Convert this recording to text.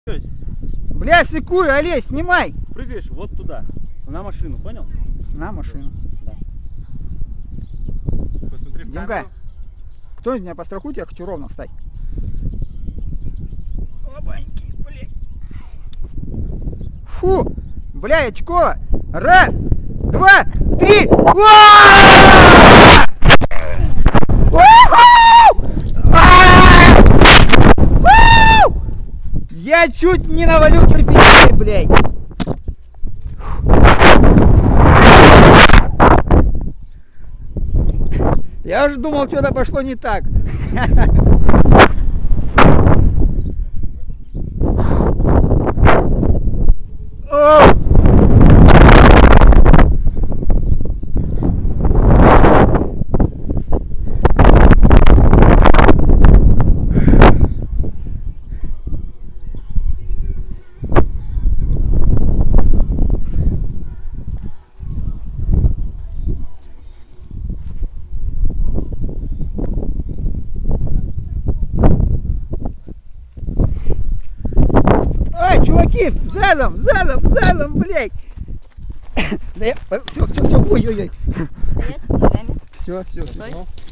Бля, секую, Олесь, снимай! Прыгаешь вот туда, на машину, понял? На машину. Да. Посмотри в Димка, камеру. кто меня пострахует, я хочу ровно встать. Опаньки, блядь. Фу, бля, очко. Раз, два, три. Я чуть не навалил кирпичей, блядь. Я уже думал, что-то пошло не так. Ой, чуваки, задом, блядь. Да я... Все, ой-ой-ой. Стоять ногами. Все. Стой.